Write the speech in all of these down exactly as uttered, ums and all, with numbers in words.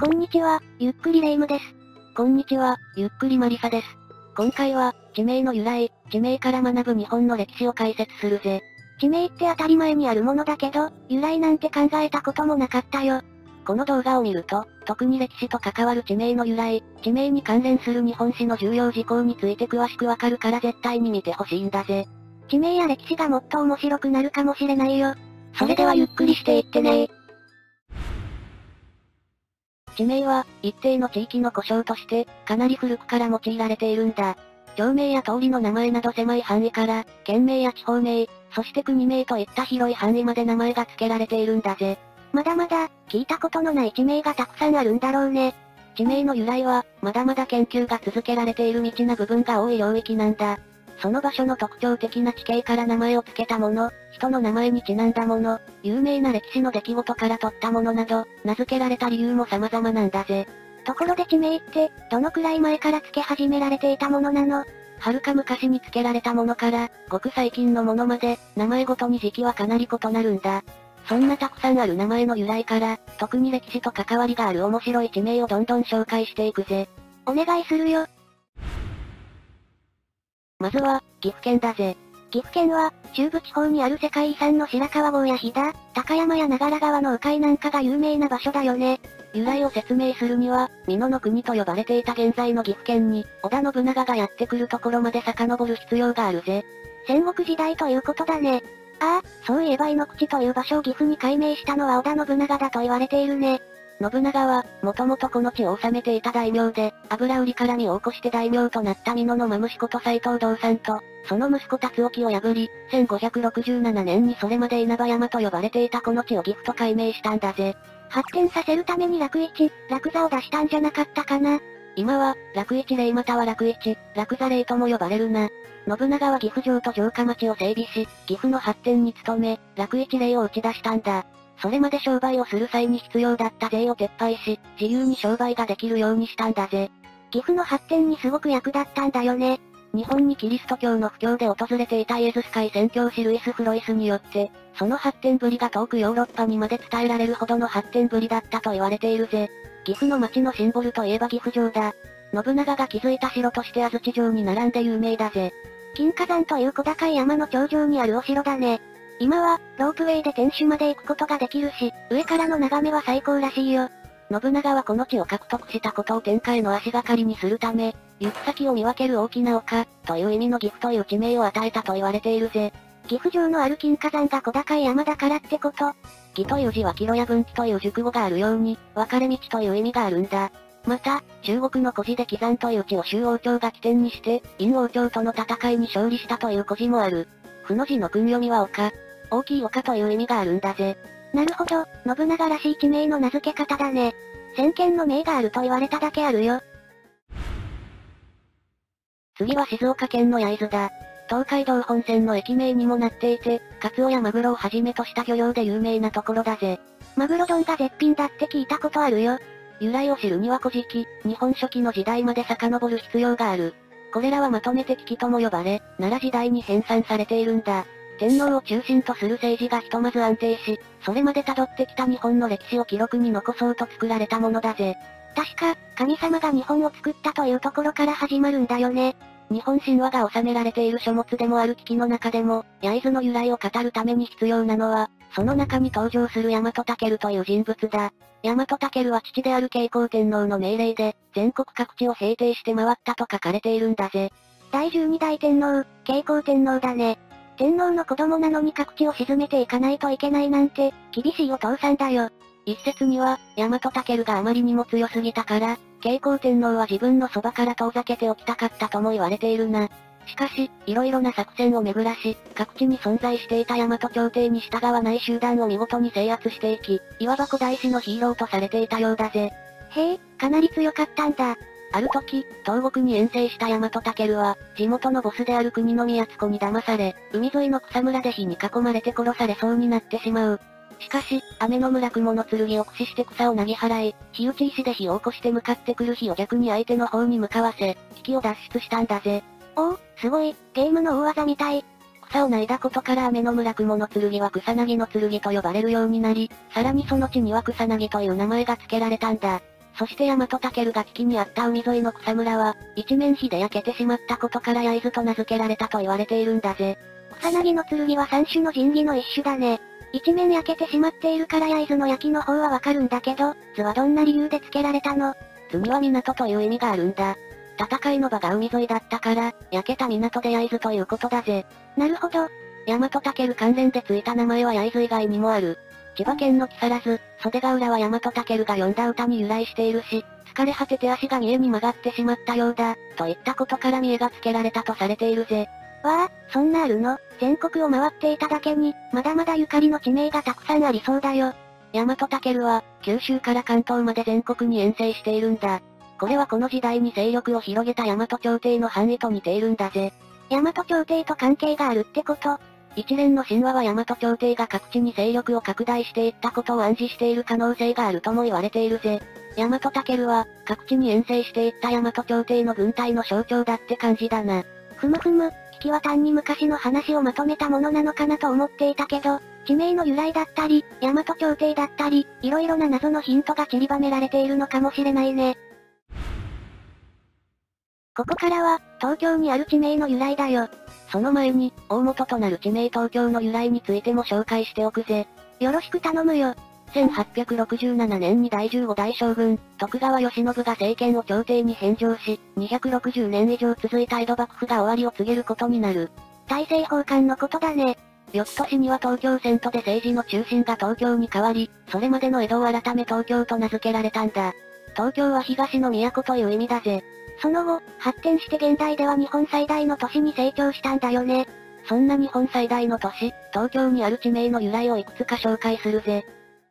こんにちは、ゆっくりレ夢ムです。 こんにちは、ゆっくりマリサです。今回は、地名の由来、地名から学ぶ日本の歴史を解説するぜ。 地名って当たり前にあるものだけど、由来なんて考えたこともなかったよ。 この動画を見ると、特に歴史と関わる地名の由来、地名に関連する日本史の重要事項について詳しくわかるから絶対に見てほしいんだぜ。 地名や歴史がもっと面白くなるかもしれないよ。 それではゆっくりしていってね。地名は、一定の地域の呼称として、かなり古くから用いられているんだ。町名や通りの名前など狭い範囲から、県名や地方名、そして国名といった広い範囲まで名前が付けられているんだぜ。 まだまだ、聞いたことのない地名がたくさんあるんだろうね。 地名の由来は、まだまだ研究が続けられている未知な部分が多い領域なんだ。その場所の特徴的な地形から名前を付けたもの、人の名前にちなんだもの、有名な歴史の出来事から取ったものなど、名付けられた理由も様々なんだぜ。 ところで地名って、どのくらい前から付け始められていたものなの？ 遥か昔に付けられたものから、ごく最近のものまで、名前ごとに時期はかなり異なるんだ。そんなたくさんある名前の由来から、特に歴史と関わりがある面白い地名をどんどん紹介していくぜ。 お願いするよ。 まずは、岐阜県だぜ。 岐阜県は、中部地方にある世界遺産の白川郷や飛騨、高山や長良川の鵜飼なんかが有名な場所だよね。 由来を説明するには、美濃の国と呼ばれていた現在の岐阜県に、織田信長がやってくるところまで遡る必要があるぜ。 戦国時代ということだね。ああ、そういえば井の口という場所を岐阜に改名したのは織田信長だと言われているね。 信長は、もともとこの地を治めていた大名で、油売りから身を起こして大名となった美濃の真息子と斎藤道三と、その息子辰興を破り、せんごひゃくろくじゅうななねんにそれまで稲葉山と呼ばれていたこの地を岐阜と改名したんだぜ。 発展させるために楽市、楽座を出したんじゃなかったかな。 今は、楽市令または楽市、楽座令とも呼ばれるな。信長は岐阜城と城下町を整備し、岐阜の発展に努め、楽市令を打ち出したんだ。それまで商売をする際に必要だった税を撤廃し、自由に商売ができるようにしたんだぜ。 岐阜の発展にすごく役立ったんだよね。 日本にキリスト教の布教で訪れていたイエズス会宣教師ルイス・フロイスによって、その発展ぶりが遠くヨーロッパにまで伝えられるほどの発展ぶりだったと言われているぜ。岐阜の町のシンボルといえば岐阜城だ。信長が築いた城として安土城に並んで有名だぜ。 金華山という小高い山の頂上にあるお城だね。今は、ロープウェイで天守まで行くことができるし、上からの眺めは最高らしいよ。 信長はこの地を獲得したことを天下への足がかりにするため、行く先を見分ける大きな丘、という意味の岐阜という地名を与えたと言われているぜ。 岐阜城のある金華山が小高い山だからってこと？ 岐という字は岐路や分岐という熟語があるように、分かれ道という意味があるんだ。また、中国の古事で岐山という地を周王朝が起点にして、陰王朝との戦いに勝利したという古事もある。負の字の訓読みは丘。大きい丘という意味があるんだぜ。 なるほど、信長らしい地名の名付け方だね。先見の明があると言われただけあるよ。 次は静岡県の焼津だ。東海道本線の駅名にもなっていて、カツオやマグロをはじめとした漁業で有名なところだぜ。 マグロ丼が絶品だって聞いたことあるよ。 由来を知るには古事記、日本書紀の時代まで遡る必要がある。これらはまとめて危機とも呼ばれ、奈良時代に編纂されているんだ。天皇を中心とする政治がひとまず安定し、それまで辿ってきた日本の歴史を記録に残そうと作られたものだぜ。 確か、神様が日本を作ったというところから始まるんだよね。 日本神話が収められている書物でもある危機の中でも、焼津の由来を語るために必要なのは、その中に登場する大和武という人物だ。大和武は父である慶光天皇の命令で、全国各地を平定して回ったと書かれているんだぜ。 だいじゅうにだい天皇、慶光天皇だね。天皇の子供なのに各地を沈めていかないといけないなんて、厳しいお父さんだよ。 一説には、大和武があまりにも強すぎたから、慶光天皇は自分のそばから遠ざけておきたかったとも言われているな。しかし、いろいろな作戦を巡らし、各地に存在していた大和朝廷に従わない集団を見事に制圧していき、いわば古代史のヒーローとされていたようだぜ。 へえ、かなり強かったんだ。 ある時、東国に遠征した大和武は、地元のボスである国の宮津子に騙され、海沿いの草むらで火に囲まれて殺されそうになってしまう。しかし、雨の村雲の剣を駆使して草をなぎ払い、火打ち石で火を起こして向かってくる火を逆に相手の方に向かわせ、危機を脱出したんだぜ。 おお、すごい、ゲームの大技みたい。 草を投いだことから雨の村雲の剣は草薙の剣と呼ばれるようになり、さらにその地には草薙という名前が付けられたんだ。 そして大和尊が危機にあった海沿いの草むらは、一面火で焼けてしまったことから焼津と名付けられたと言われているんだぜ。 草薙の剣は三種の神器の一種だね。一面焼けてしまっているから焼津の焼きの方はわかるんだけど、図はどんな理由で付けられたの？ 図には港という意味があるんだ。戦いの場が海沿いだったから、焼けた港で焼津ということだぜ。 なるほど。 大和尊関連で付いた名前は焼津以外にもある。千葉県の木更津、袖ヶ浦は大和尊が詠んだ歌に由来しているし、疲れ果てて足が三重に曲がってしまったようだ、といったことから三重が付けられたとされているぜ。 わあ、そんなあるの？全国を回っていただけに、まだまだゆかりの地名がたくさんありそうだよ。 大和尊は、九州から関東まで全国に遠征しているんだ。これはこの時代に勢力を広げた大和朝廷の範囲と似ているんだぜ。 大和朝廷と関係があるってこと？ 一連の神話は大和朝廷が各地に勢力を拡大していったことを暗示している可能性があるとも言われているぜ。大和尊は、各地に遠征していった大和朝廷の軍隊の象徴だって感じだな。 ふむふむ、危機は単に昔の話をまとめたものなのかなと思っていたけど、地名の由来だったり、大和朝廷だったり、いろいろな謎のヒントが散りばめられているのかもしれないね。ここからは、東京にある地名の由来だよ。 その前に、大元となる地名東京の由来についても紹介しておくぜ。 よろしく頼むよ。 せんはっぴゃくろくじゅうななねんにだいじゅうごだい将軍、徳川慶喜が政権を朝廷に返上し、にひゃくろくじゅうねん以上続いた江戸幕府が終わりを告げることになる。 大政奉還のことだね。 翌年には東京遷都で政治の中心が東京に変わり、それまでの江戸を改め東京と名付けられたんだ。東京は東の都という意味だぜ。 その後、発展して現代では日本最大の都市に成長したんだよね。 そんな日本最大の都市、東京にある地名の由来をいくつか紹介するぜ。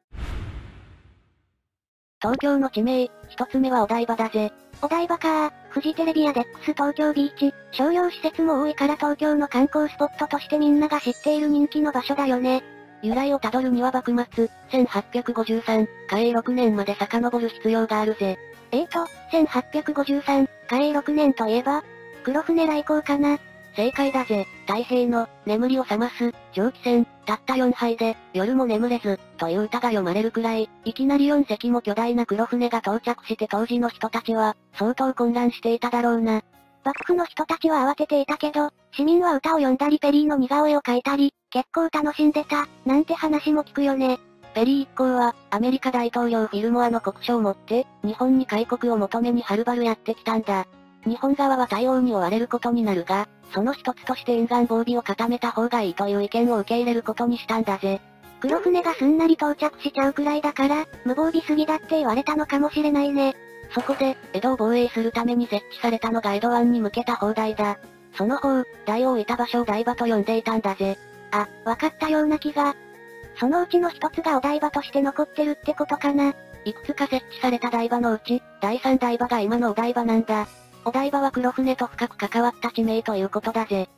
東京の地名、一つ目はお台場だぜ。 お台場かー、フジテレビやデックス東京ビーチ、商業施設も多いから東京の観光スポットとしてみんなが知っている人気の場所だよね。 由来をたどるには幕末、せんはっぴゃくごじゅうさん、嘉永ろくねんまで遡る必要があるぜ。 えーと、せんはっぴゃくごじゅうさん、嘉永ろくねんといえば、黒船来航かな。 正解だぜ。太平の、眠りを覚ます、蒸気船、たったよんはいで、夜も眠れず、という歌が読まれるくらい、いきなりよんせきも巨大な黒船が到着して当時の人たちは、相当混乱していただろうな。 幕府の人たちは慌てていたけど、市民は歌を読んだりペリーの似顔絵を描いたり、結構楽しんでた、なんて話も聞くよね。 ペリー一行は、アメリカ大統領フィルモアの国書を持って、日本に開国を求めにはるばるやってきたんだ。日本側は対応に追われることになるが、その一つとして沿岸防備を固めた方がいいという意見を受け入れることにしたんだぜ。 黒船がすんなり到着しちゃうくらいだから、無防備すぎだって言われたのかもしれないね。 そこで、江戸を防衛するために設置されたのが江戸湾に向けた砲台だ。その方、台を置いた場所を台場と呼んでいたんだぜ。 あ、わかったような気が。そのうちの一つがお台場として残ってるってことかな。 いくつか設置された台場のうち、だいさん台場が今のお台場なんだ。お台場は黒船と深く関わった地名ということだぜ。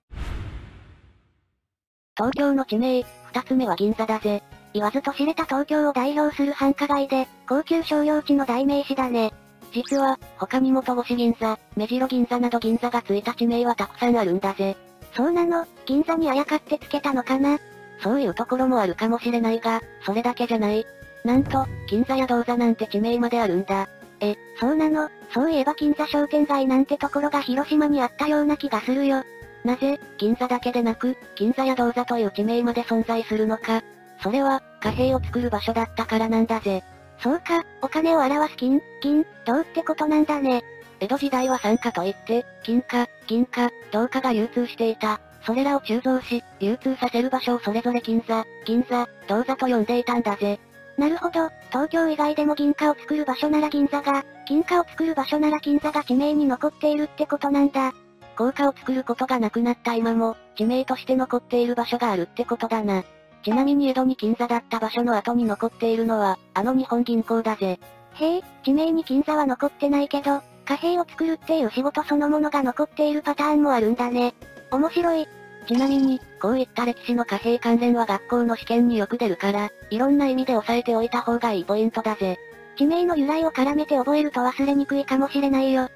東京の地名、二つ目は銀座だぜ。 言わずと知れた東京を代表する繁華街で、高級商用地の代名詞だね。 実は、他にも戸越銀座、目白銀座など銀座がついた地名はたくさんあるんだぜ。 そうなの、銀座にあやかってつけたのかな。 そういうところもあるかもしれないが、それだけじゃない。なんと、銀座や銅座なんて地名まであるんだ。 え、そうなの？そういえば銀座商店街なんてところが広島にあったような気がするよ。 なぜ、銀座だけでなく、銀座や銅座という地名まで存在するのか。それは、貨幣を作る場所だったからなんだぜ。 そうか、お金を表す金、銀、銅ってことなんだね。 江戸時代は産貨といって、金貨、銀貨、銅貨が流通していた。それらを鋳造し、流通させる場所をそれぞれ金座、銀座、銅座と呼んでいたんだぜ。 なるほど、東京以外でも銀貨を作る場所なら銀座が、金貨を作る場所なら金座が地名に残っているってことなんだ。 硬貨を作ることがなくなった今も、地名として残っている場所があるってことだな。ちなみに江戸に金座だった場所の後に残っているのは、あの日本銀行だぜ。 へえ、地名に金座は残ってないけど、貨幣を作るっていう仕事そのものが残っているパターンもあるんだね。面白い。 ちなみに、こういった歴史の貨幣関連は学校の試験によく出るから、いろんな意味で押さえておいた方がいいポイントだぜ。 地名の由来を絡めて覚えると忘れにくいかもしれないよ。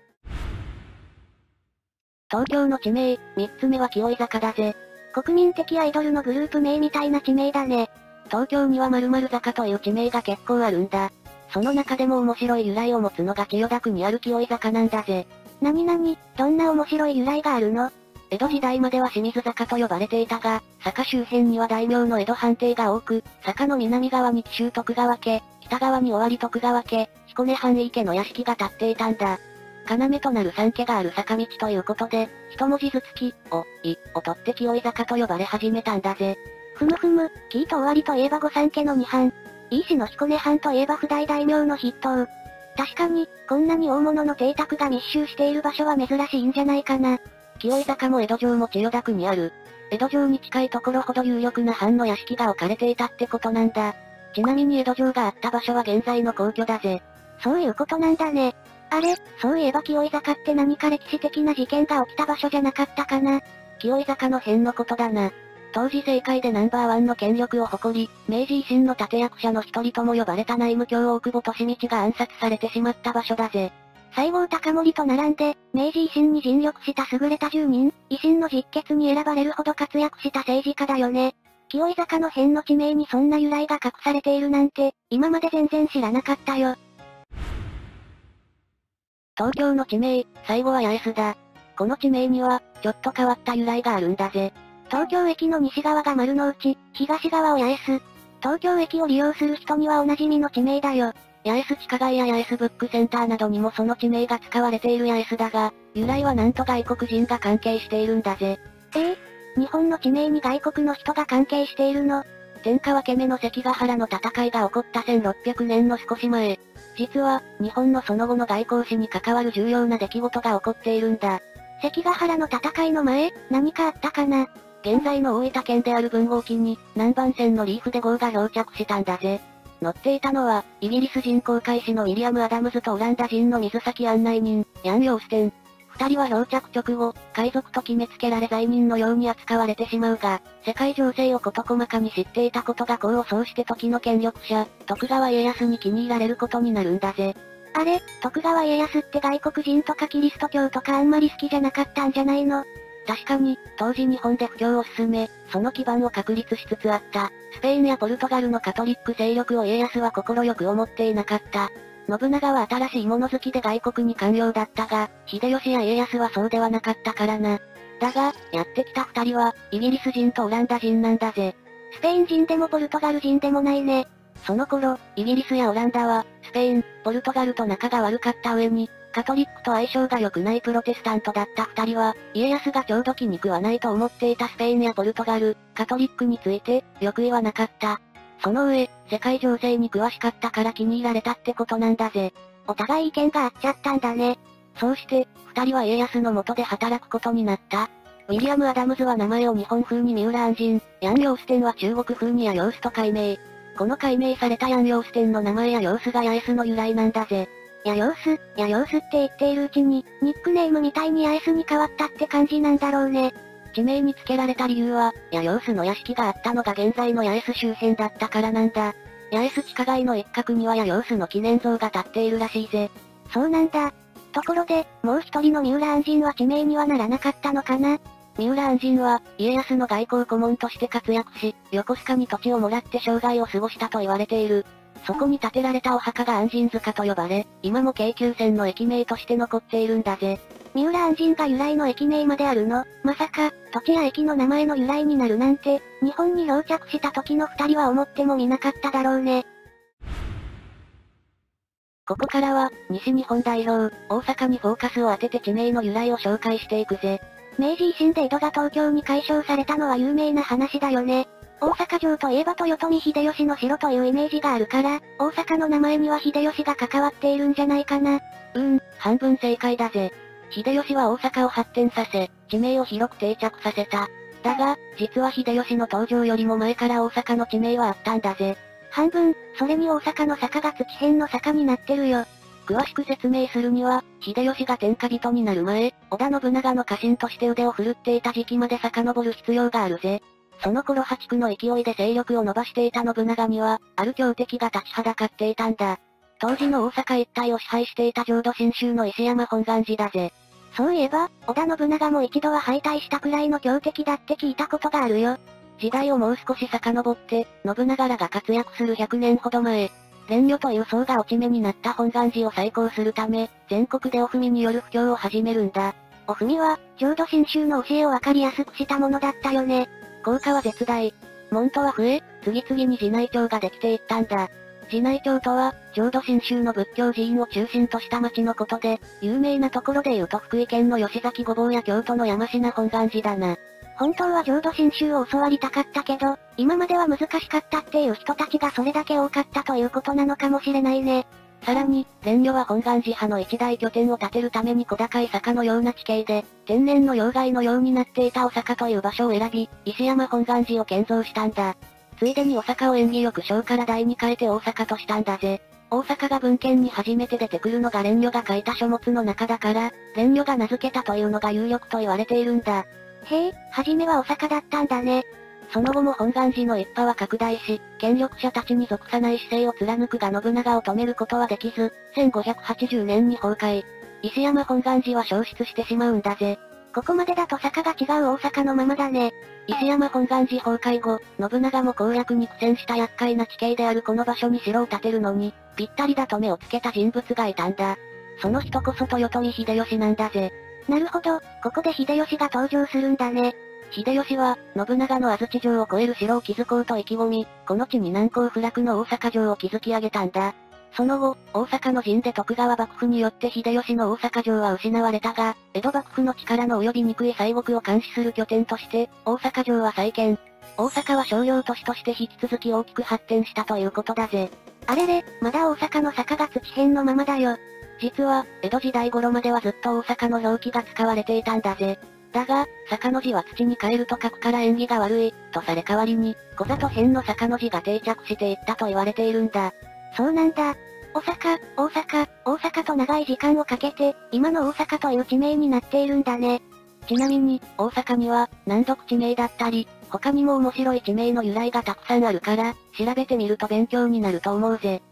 東京の地名、三つ目は清居坂だぜ。 国民的アイドルのグループ名みたいな地名だね。 東京には〇〇坂という地名が結構あるんだ。 その中でも面白い由来を持つのが千代田区にある清井坂なんだぜ。 なになに、どんな面白い由来があるの？ 江戸時代までは清水坂と呼ばれていたが、坂周辺には大名の江戸藩邸が多く、坂の南側に紀州徳川家、北側に尾張徳川家、彦根藩井家の屋敷が建っていたんだ。要となる三家がある坂道ということで、一文字ずつ木、お、い、を取って清井坂と呼ばれ始めたんだぜ。 ふむふむ、紀伊と尾張といえば御三家の二藩。井伊氏の彦根藩といえば譜代大名の筆頭。確かに、こんなに大物の邸宅が密集している場所は珍しいんじゃないかな。 清井坂も江戸城も千代田区にある。江戸城に近いところほど有力な藩の屋敷が置かれていたってことなんだ。ちなみに江戸城があった場所は現在の皇居だぜ。 そういうことなんだね。あれ、そういえば清井坂って何か歴史的な事件が起きた場所じゃなかったかな。 清井坂の変のことだな。当時政界でナンバーワンの権力を誇り、明治維新の立役者の一人とも呼ばれた内務卿大久保利通が暗殺されてしまった場所だぜ。 西郷隆盛と並んで、明治維新に尽力した優れたじゅうにん、維新の実決に選ばれるほど活躍した政治家だよね。清井坂の変の地名にそんな由来が隠されているなんて、今まで全然知らなかったよ。 東京の地名、最後は八重洲だ。この地名には、ちょっと変わった由来があるんだぜ。 東京駅の西側が丸の内、東側を八重洲。東京駅を利用する人にはおなじみの地名だよ。 八重洲地下街や八重洲ブックセンターなどにもその地名が使われている八重洲だが、由来はなんと外国人が関係しているんだぜ。 ええー、日本の地名に外国の人が関係しているの？ 天下分け目の関ヶ原の戦いが起こったせんろっぴゃくねんの少し前。実は、日本のその後の外交史に関わる重要な出来事が起こっているんだ。 関ヶ原の戦いの前、何かあったかな？ 現在の大分県である豊後沖に、南蛮船のリーフで号が漂着したんだぜ。乗っていたのは、イギリス人航海士のウィリアム・アダムズとオランダ人の水先案内人、ヤン・ヨーステン。二人は漂着直後、海賊と決めつけられ罪人のように扱われてしまうが、世界情勢を事細かに知っていたことが功を奏して時の権力者、徳川家康に気に入られることになるんだぜ。 あれ、徳川家康って外国人とかキリスト教とかあんまり好きじゃなかったんじゃないの？ 確かに、当時日本で布教を進め、その基盤を確立しつつあった、スペインやポルトガルのカトリック勢力を家康は快く思っていなかった。信長は新しいもの好きで外国に寛容だったが、秀吉や家康はそうではなかったからな。だが、やってきた二人は、イギリス人とオランダ人なんだぜ。 スペイン人でもポルトガル人でもないね。 その頃、イギリスやオランダは、スペイン、ポルトガルと仲が悪かった上に、カトリックと相性が良くないプロテスタントだった二人は、家康がちょうど気に食わないと思っていたスペインやポルトガル、カトリックについて、よく言わなかった。その上、世界情勢に詳しかったから気に入られたってことなんだぜ。 お互い意見が合っちゃったんだね。 そうして、二人は家康の下で働くことになった。ウィリアム・アダムズは名前を日本風に三浦安人、ヤン・ヨーステンは中国風にヤヨースと改名。この改名されたヤン・ヨーステンの名前やヨースがヤエスの由来なんだぜ。 ヤヨース、ヤヨースって言っているうちに、ニックネームみたいにヤエスに変わったって感じなんだろうね。 地名に付けられた理由は、ヤヨースの屋敷があったのが現在の八重洲周辺だったからなんだ。八重洲地下街の一角にはヤヨースの記念像が立っているらしいぜ。 そうなんだ。ところで、もう一人の三浦安人は地名にはならなかったのかな？ 三浦安人は、家康の外交顧問として活躍し、横須賀に土地をもらって生涯を過ごしたと言われている。そこに建てられたお墓が安人塚と呼ばれ、今も京急線の駅名として残っているんだぜ。 三浦安人が由来の駅名まであるの？まさか、土地や駅の名前の由来になるなんて、日本に漂着した時の二人は思ってもみなかっただろうね。 ここからは、西日本代表、大阪にフォーカスを当てて地名の由来を紹介していくぜ。 明治維新で江戸が東京に改称されたのは有名な話だよね。大阪城といえば豊臣秀吉の城というイメージがあるから、大阪の名前には秀吉が関わっているんじゃないかな。 うーん、半分正解だぜ。秀吉は大阪を発展させ、地名を広く定着させた。だが、実は秀吉の登場よりも前から大阪の地名はあったんだぜ。 半分、それに大阪の坂が土辺の坂になってるよ。 詳しく説明するには、秀吉が天下人になる前、織田信長の家臣として腕を振るっていた時期まで遡る必要があるぜ。その頃八区の勢いで勢力を伸ばしていた信長には、ある強敵が立ちはだかっていたんだ。当時の大阪一帯を支配していた浄土真宗の石山本願寺だぜ。 そういえば、織田信長も一度は敗退したくらいの強敵だって聞いたことがあるよ。 時代をもう少し遡って、信長らが活躍するひゃくねんほど前。 蓮女という層が落ち目になった本願寺を再興するため、全国でお踏みによる布教を始めるんだ。 お踏みは、浄土真宗の教えをわかりやすくしたものだったよね。 効果は絶大。門徒は増え、次々に寺内町ができていったんだ。寺内町とは、浄土真宗の仏教寺院を中心とした町のことで、有名なところで言うと福井県の吉崎御坊や京都の山科本願寺だな。 本当は浄土真宗を教わりたかったけど、今までは難しかったっていう人たちがそれだけ多かったということなのかもしれないね。 さらに、蓮女は本願寺派の一大拠点を建てるために小高い坂のような地形で、天然の要害のようになっていた大阪という場所を選び、石山本願寺を建造したんだ。ついでに大阪を縁起よく小から大に変えて大阪としたんだぜ。大阪が文献に初めて出てくるのが蓮女が書いた書物の中だから、蓮女が名付けたというのが有力と言われているんだ。 へえ、初めは大阪だったんだね。 その後も本願寺の一派は拡大し、権力者たちに属さない姿勢を貫くが信長を止めることはできず、せんごひゃくはちじゅうねんに崩壊。石山本願寺は消失してしまうんだぜ。 ここまでだと坂が違う大阪のままだね。 石山本願寺崩壊後、信長も攻略に苦戦した厄介な地形であるこの場所に城を建てるのに、ぴったりだと目をつけた人物がいたんだ。その人こそ豊臣秀吉なんだぜ。 なるほど、ここで秀吉が登場するんだね。 秀吉は、信長の安土城を超える城を築こうと意気込み、この地に難攻不落の大阪城を築き上げたんだ。その後、大阪の陣で徳川幕府によって秀吉の大阪城は失われたが、江戸幕府の力の及びにくい西国を監視する拠点として、大阪城は再建。大阪は商業都市として引き続き大きく発展したということだぜ。 あれれ、まだ大阪の坂が土辺のままだよ。 実は、江戸時代頃まではずっと大阪の表記が使われていたんだぜ。だが、坂の字は土に変えると書くから縁起が悪い、とされ代わりに、小里辺の坂の字が定着していったと言われているんだ。 そうなんだ。大阪、大阪、大阪と長い時間をかけて、今の大阪という地名になっているんだね。 ちなみに、大阪には、難読地名だったり、他にも面白い地名の由来がたくさんあるから、調べてみると勉強になると思うぜ。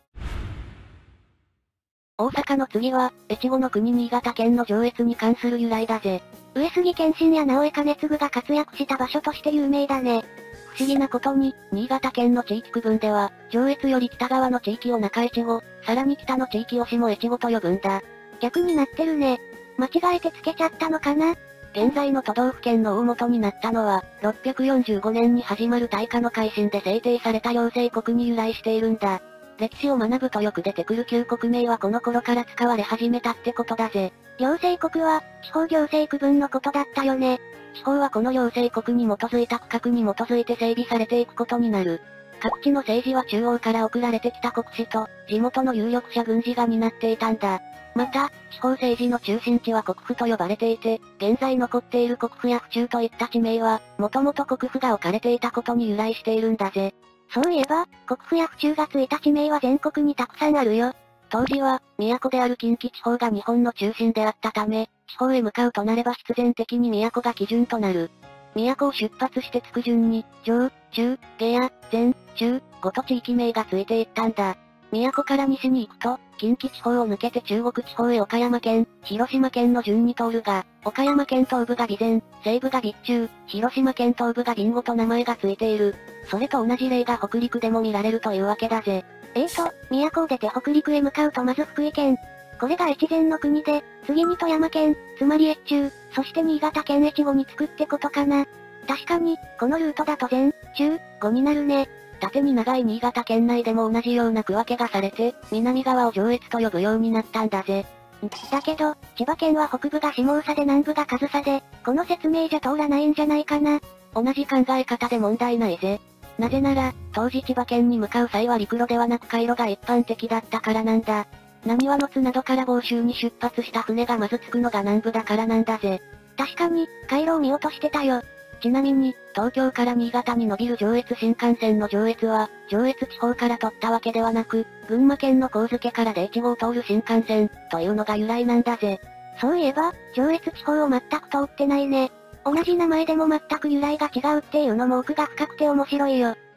大阪の次は、越後の国新潟県の上越に関する由来だぜ。 上杉謙信や直江兼続が活躍した場所として有名だね。 不思議なことに、新潟県の地域区分では、上越より北側の地域を中越後、さらに北の地域を下越後と呼ぶんだ。 逆になってるね。間違えてつけちゃったのかな？ 現在の都道府県の大元になったのは、ろっぴゃくよんじゅうごねんに始まる大化の改新で制定された行政国に由来しているんだ。歴史を学ぶとよく出てくる旧国名はこの頃から使われ始めたってことだぜ。 行政国は、地方行政区分のことだったよね。 地方はこの行政国に基づいた区画に基づいて整備されていくことになる。各地の政治は中央から送られてきた国司と、地元の有力者軍事が担っていたんだ。また、地方政治の中心地は国府と呼ばれていて、現在残っている国府や府中といった地名は、もともと国府が置かれていたことに由来しているんだぜ。 そういえば、国府や府中がついた地名は全国にたくさんあるよ。 当時は、都である近畿地方が日本の中心であったため、地方へ向かうとなれば必然的に都が基準となる。都を出発してつく順に、上、中、下や、前、中、ごと地域名がついていったんだ。都から西に行くと、近畿地方を抜けて中国地方へ岡山県、広島県の順に通るが、岡山県東部が備前、西部が備中、広島県東部が備後と名前がついている。それと同じ例が北陸でも見られるというわけだぜ。 えーと、都を出て北陸へ向かうとまず福井県。これが越前の国で、次に富山県、つまり越中、そして新潟県越後に着くってことかな。確かに、このルートだと前、中、後になるね。 縦に長い新潟県内でも同じような区分けがされて、南側を上越と呼ぶようになったんだぜ。 だけど、千葉県は北部が下総で南部が上総で、この説明じゃ通らないんじゃないかな。 同じ考え方で問題ないぜ。なぜなら、当時千葉県に向かう際は陸路ではなく海路が一般的だったからなんだ。浪速の津などから房州に出発した船がまず着くのが南部だからなんだぜ。 確かに、海路を見落としてたよ。 ちなみに、東京から新潟に伸びる上越新幹線の上越は、上越地方から取ったわけではなく、群馬県の神付からで越後を通る新幹線、というのが由来なんだぜ。 そういえば、上越地方を全く通ってないね。同じ名前でも全く由来が違うっていうのも奥が深くて面白いよ。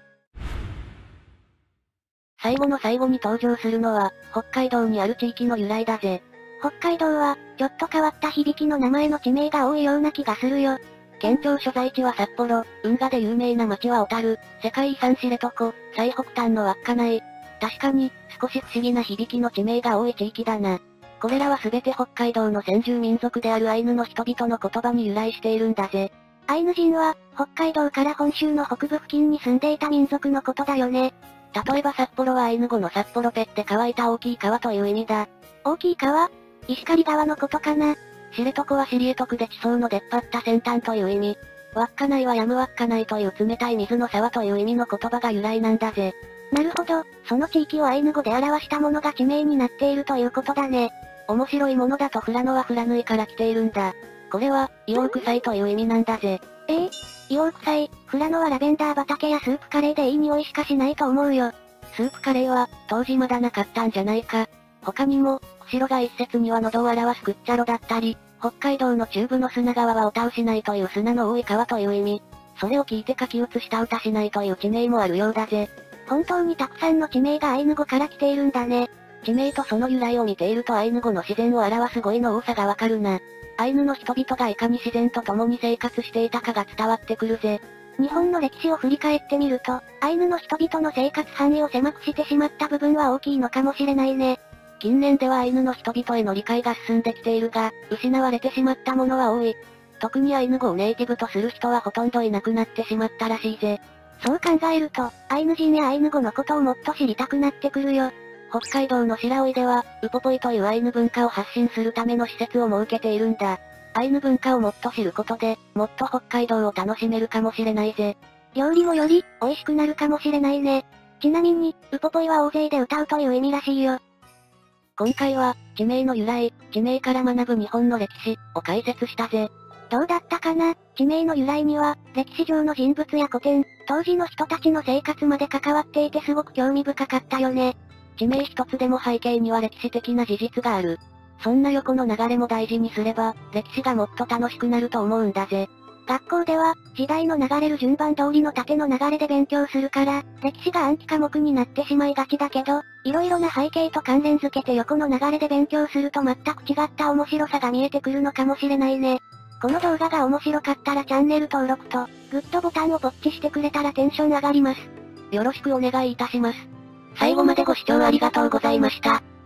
最後の最後に登場するのは、北海道にある地域の由来だぜ。 北海道は、ちょっと変わった響きの名前の地名が多いような気がするよ。 県庁所在地は札幌、運河で有名な町は小樽、世界遺産知床、最北端の稚内。 確かに、少し不思議な響きの地名が多い地域だな。これらはすべて北海道の先住民族であるアイヌの人々の言葉に由来しているんだぜ。 アイヌ人は、北海道から本州の北部付近に住んでいた民族のことだよね。 例えば札幌はアイヌ語の札幌ペって乾いた大きい川という意味だ。 大きい川？石狩川のことかな。 知床は知床で地層の出っ張った先端という意味。稚内はやむ稚内という冷たい水の沢という意味の言葉が由来なんだぜ。 なるほど、その地域をアイヌ語で表したものが地名になっているということだね。 面白いものだと富良野は富良野井から来ているんだ。これは、硫黄臭いという意味なんだぜ。 ええ硫黄臭い、富良野はラベンダー畑やスープカレーでいい匂いしかしないと思うよ。 スープカレーは、当時まだなかったんじゃないか。他にも、釧路が一説には喉を表すクッチャロだったり、北海道の中部の砂川はおたうしないという砂の多い川という意味。それを聞いて書き写した歌しないという地名もあるようだぜ。 本当にたくさんの地名がアイヌ語から来ているんだね。 地名とその由来を見ているとアイヌ語の自然を表す語彙の多さがわかるな。アイヌの人々がいかに自然と共に生活していたかが伝わってくるぜ。 日本の歴史を振り返ってみると、アイヌの人々の生活範囲を狭くしてしまった部分は大きいのかもしれないね。 近年ではアイヌの人々への理解が進んできているが、失われてしまったものは多い。特にアイヌ語をネイティブとする人はほとんどいなくなってしまったらしいぜ。 そう考えると、アイヌ人やアイヌ語のことをもっと知りたくなってくるよ。 北海道の白老では、ウポポイというアイヌ文化を発信するための施設を設けているんだ。アイヌ文化をもっと知ることで、もっと北海道を楽しめるかもしれないぜ。 料理もより、美味しくなるかもしれないね。ちなみに、ウポポイは大勢で歌うという意味らしいよ。 今回は、地名の由来、地名から学ぶ日本の歴史、を解説したぜ。 どうだったかな？地名の由来には、歴史上の人物や古典、当時の人たちの生活まで関わっていてすごく興味深かったよね。 地名一つでも背景には歴史的な事実がある。そんな横の流れも大事にすれば、歴史がもっと楽しくなると思うんだぜ。 学校では、時代の流れる順番通りの縦の流れで勉強するから、歴史が暗記科目になってしまいがちだけど、いろいろな背景と関連づけて横の流れで勉強すると全く違った面白さが見えてくるのかもしれないね。この動画が面白かったらチャンネル登録と、グッドボタンをポッチしてくれたらテンション上がります。 よろしくお願いいたします。最後までご視聴ありがとうございました。